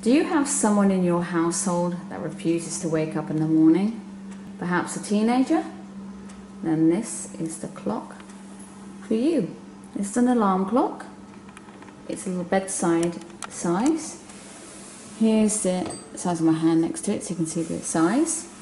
Do you have someone in your household that refuses to wake up in the morning? Perhaps a teenager? Then this is the clock for you. It's an alarm clock. It's a little bedside size. Here's the size of my hand next to it so you can see the size.